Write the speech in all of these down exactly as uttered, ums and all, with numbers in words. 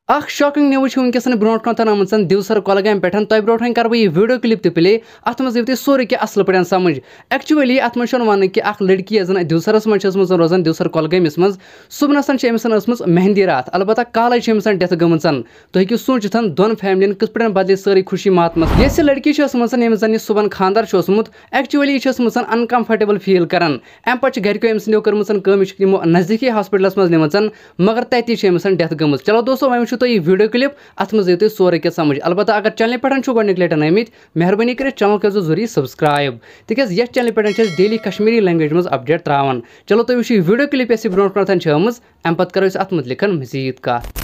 अख shocking news वनकस brought कन आम दिवसर कोलगाम पे तह ब्रोट कर बह वीडियो क्लिप तो प्ले अत मज ये सोरे कह असल पे समझ एक्चुअली अत मज वन कि लड़की जन दिवसरस मज रोजान दिवसर कोलगामिस मज सुबनस मेहंदी रात अलबत्ता काल डेथ गम तुम हेकू सोचित दोन फैमिलियन किस पे बदले सारी खुशी मातमस ये लड़की जन सुबन खानदार एक्चुअली यह अनकम्फर्टेबल फील कर अम पे गरको अम सो कर्म नजदीकी हॉस्पिटल मज निम मगर तत डेथ गम। चलो दोस्तों वो तो यह वीडियो क्लिप अत मज ये सोरे क्या समझ अलबत्ता अगर चैनल पे गोक लटन आमित मेहरबानी कर चैनल कर जरूरी सब्सक्राइब तिकाज ये चैनल पे डेली कश्मीरी लैंग्वेज मज अपडेट त्रावान। चलो तुम वो वीडियो क्लिप ये ब्रोट आमज अम पे करो अत मुतलिक मजीद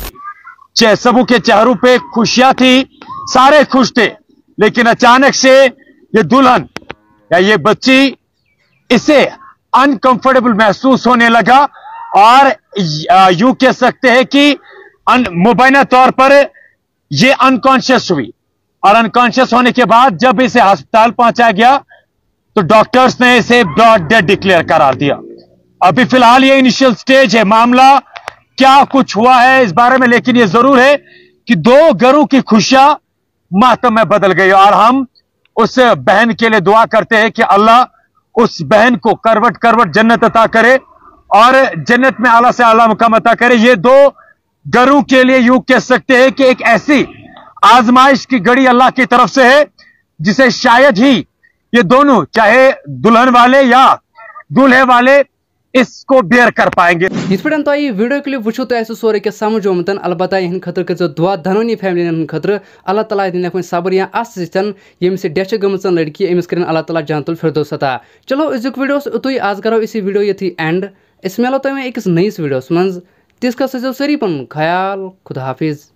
कह। सबों के चेहरों पे खुशियां थी, सारे खुश थे, लेकिन अचानक से ये दुल्हन या ये बच्ची इसे अनकंफर्टेबल महसूस होने लगा और यूं कह सकते हैं कि मुबैना तौर पर ये अनकॉन्शियस हुई और अनकॉन्शियस होने के बाद जब इसे अस्पताल पहुंचाया गया तो डॉक्टर्स ने इसे ब्रॉड डेड डिक्लेयर करार दिया। अभी फिलहाल ये इनिशियल स्टेज है, मामला क्या कुछ हुआ है इस बारे में, लेकिन ये जरूर है कि दो घरों की खुशियां मातम में बदल गई और हम उस बहन के लिए दुआ करते हैं कि अल्लाह उस बहन को करवट करवट जन्नत अता करे और जन्नत में आला से आला मुकाम अता करे। ये दो घरों के लिए यूं कह सकते हैं कि एक ऐसी आजमाइश की घड़ी अल्लाह की तरफ से है जिसे शायद ही ये दोनों, चाहे दुल्हन वाले या दूल्हे वाले, इसको बेयर कर पाएंगे। इस पे तो ये वीडियो क्लिप वो तो ऐसे सोरे के समझ आमुत अलबत्ता इन खतर कर दुआ धनोनी फैमिली खतर अल्लाह ताला दिन सबर या अस ये डेथ गम लड़की अमिस कर अल्लाह ताला जानतुल फिरदौस अता। चलो अजुक वीडियो उतु आज करो इसी वीडियो ये एंड इस मिलो तुम अकिस नईस वीडियोस मज तिस का सजो सरी पन ख्याल खुदा हाफिज।